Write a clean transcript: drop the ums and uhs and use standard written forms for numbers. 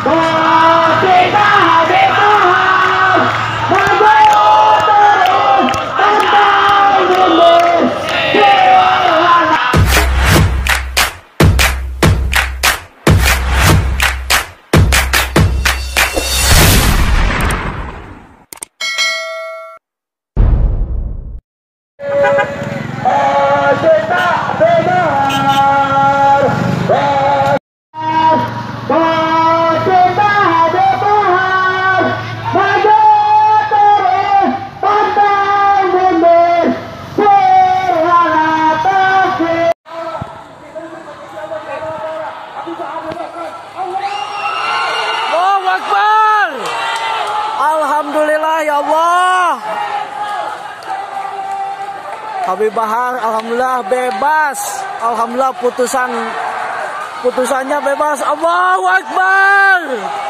Alhamdulillah ya Allah. Habib Bahar alhamdulillah bebas. Alhamdulillah putusannya bebas. Allahu Akbar.